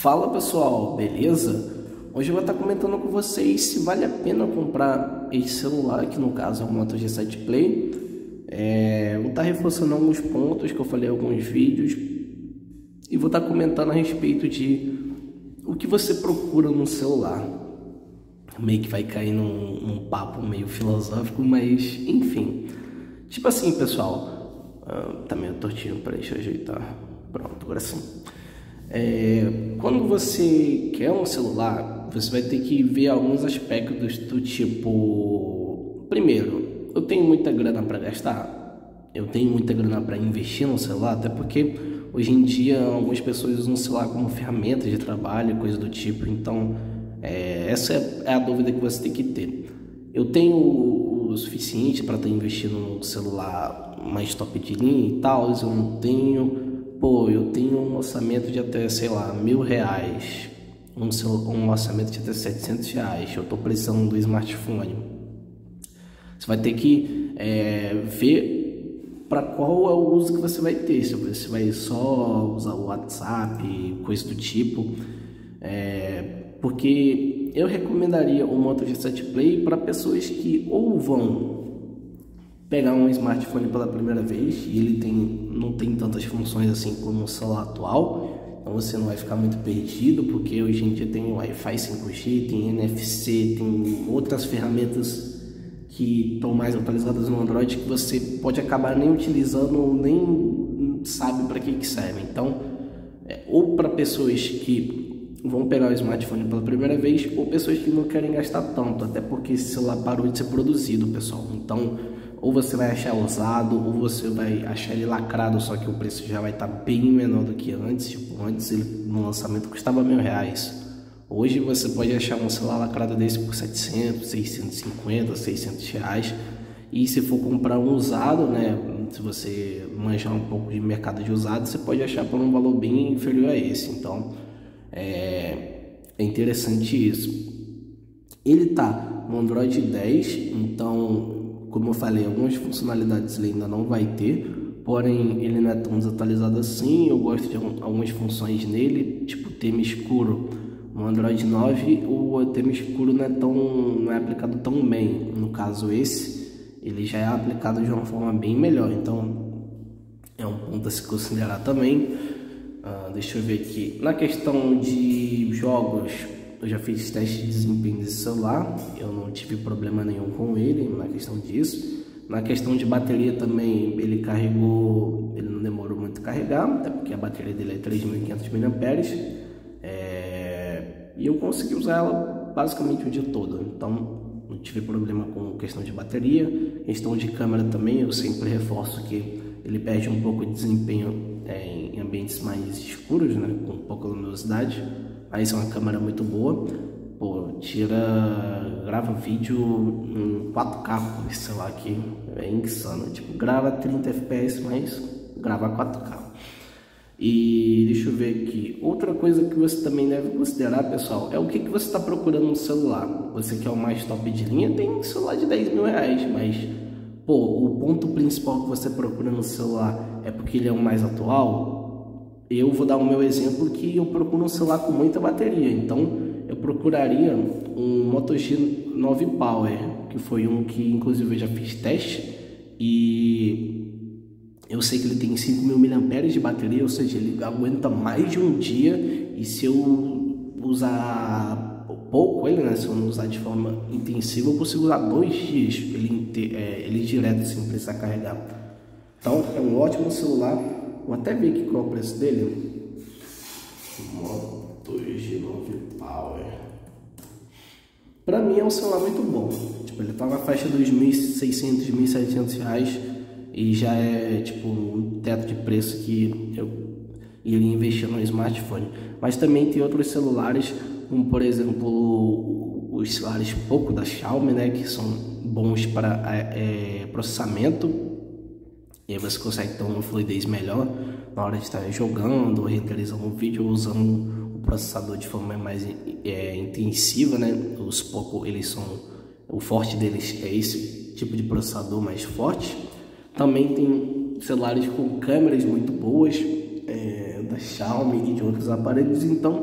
Fala pessoal, beleza? Hoje eu vou estar comentando com vocês se vale a pena comprar esse celular, que no caso é o Moto G7 Play. Vou estar reforçando alguns pontos que eu falei em alguns vídeos e vou estar comentando a respeito de o que você procura no celular. Meio que vai cair num papo meio filosófico, mas enfim. Tipo assim, pessoal, tá meio tortinho, peraí, deixa eu ajeitar. Pronto, agora sim. Quando você quer um celular, você vai ter que ver alguns aspectos do tipo... Primeiro, eu tenho muita grana para gastar? Eu tenho muita grana para investir no celular? Até porque hoje em dia algumas pessoas usam o celular como ferramenta de trabalho, coisa do tipo. Então, essa é a dúvida que você tem que ter. Eu tenho o suficiente para estar investindo num celular mais top de linha e tal? Eu não tenho... eu tenho um orçamento de até, sei lá, R$1.000, um orçamento de até R$700, eu estou precisando do smartphone. Você vai ter que ver para qual é o uso que você vai ter, se você vai só usar o WhatsApp, coisa do tipo, porque eu recomendaria o Moto G7 Play para pessoas que ou vão pegar um smartphone pela primeira vez e ele não tem tantas funções assim como o celular atual, então você não vai ficar muito perdido, porque hoje em dia tem Wi-Fi 5G, tem NFC, tem outras ferramentas que estão mais atualizadas no Android que você pode acabar nem utilizando ou nem sabe para que serve. Então, ou para pessoas que vão pegar o smartphone pela primeira vez, ou pessoas que não querem gastar tanto, até porque esse celular parou de ser produzido, pessoal. Então, ou você vai achar usado, ou você vai achar ele lacrado, só que o preço já vai estar bem menor do que antes. Tipo, antes ele no lançamento custava R$1.000. Hoje você pode achar um celular lacrado desse por 700, 650, R$600. E se for comprar um usado, né, se você manjar um pouco de mercado de usado, você pode achar por um valor bem inferior a esse. Então, é interessante isso. Ele tá no Android 10, então... Como eu falei, algumas funcionalidades ele ainda não vai ter, porém ele não é tão desatualizado assim. Eu gosto de algumas funções nele, tipo tema escuro. No Android 9 o tema escuro não é aplicado tão bem. No caso esse, ele já é aplicado de uma forma bem melhor, então é um ponto a se considerar também. Deixa eu ver aqui, na questão de jogos, eu já fiz teste de desempenho desse celular, eu não tive problema nenhum com ele na questão disso. Na questão de bateria também, ele carregou, ele não demorou muito a carregar, até porque a bateria dele é 3.500 mAh, e eu consegui usar ela basicamente o dia todo, então não tive problema com questão de bateria. Questão de câmera também, eu sempre reforço que ele perde um pouco de desempenho em ambientes mais escuros, né, com pouca luminosidade. Mas é uma câmera muito boa, grava vídeo em 4K com esse celular aqui, é insano, tipo, grava 30 FPS, mas grava 4K. E deixa eu ver aqui, outra coisa que você também deve considerar, pessoal, é o que você está procurando no celular. Você quer o mais top de linha, tem celular de R$10.000, mas, o ponto principal que você procura no celular é porque ele é o mais atual. Eu vou dar o meu exemplo que eu procuro um celular com muita bateria, então eu procuraria um Moto G9 Power, que foi um que inclusive eu já fiz teste e eu sei que ele tem 5.000 mAh de bateria, ou seja, ele aguenta mais de um dia, e se eu usar pouco ele, né, se eu não usar de forma intensiva, eu consigo usar 2 dias ele direto sem precisar carregar. Então é um ótimo celular. Vou até ver aqui qual é o preço dele. Moto G9 Power. Pra mim é um celular muito bom. Tipo, ele tá na faixa dos R$1.600, R$1.700 e já é tipo um teto de preço que eu iria investir no smartphone. Mas também tem outros celulares, como por exemplo os celulares Poco da Xiaomi, né, que são bons para processamento. E aí você consegue ter uma fluidez melhor na hora de estar jogando ou renderizando um vídeo, usando o processador de forma mais intensiva, né? Os Poco, o forte deles é esse tipo de processador mais forte. Também tem celulares com câmeras muito boas da Xiaomi e de outros aparelhos, então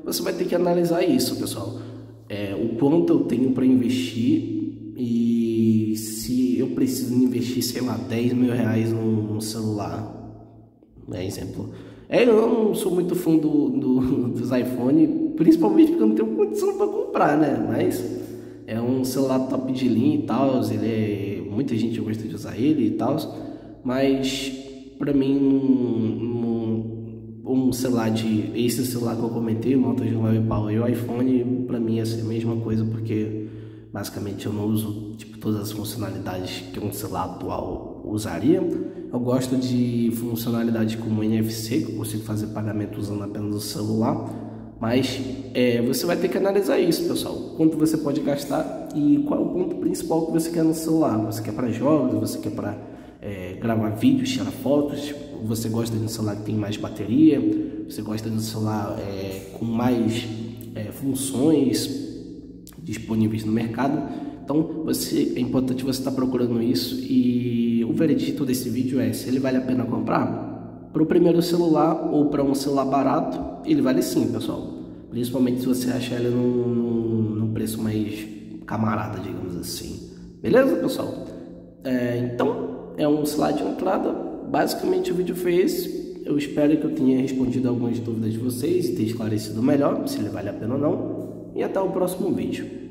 você vai ter que analisar isso, pessoal. O quanto eu tenho para investir e se eu preciso investir, sei lá, 10 mil reais num celular, exemplo. Eu não sou muito fã dos iPhone, principalmente porque eu não tenho condição para comprar, né? Mas é um celular top de linha e tal, muita gente gosta de usar ele e tal, mas para mim esse celular que eu comentei, o Moto G9 Power e o iPhone, para mim ia ser a mesma coisa, porque basicamente eu não uso todas as funcionalidades que um celular atual usaria. Eu gosto de funcionalidade como NFC, que eu consigo fazer pagamento usando apenas o celular, mas você vai ter que analisar isso, pessoal, quanto você pode gastar e qual é o ponto principal que você quer no celular. Você quer para jogos, você quer para gravar vídeos, tirar fotos, você gosta de um celular que tem mais bateria, você gosta de um celular com mais funções disponíveis no mercado. Então é importante você estar procurando isso, e o veredito desse vídeo é se ele vale a pena comprar. Para o primeiro celular ou para um celular barato, ele vale sim, pessoal, principalmente se você achar ele num preço mais camarada, digamos assim. Beleza, pessoal? Então é um slide de entrada. Basicamente o vídeo foi esse. Eu espero que eu tenha respondido algumas dúvidas de vocês e ter esclarecido melhor se ele vale a pena ou não. E até o próximo vídeo.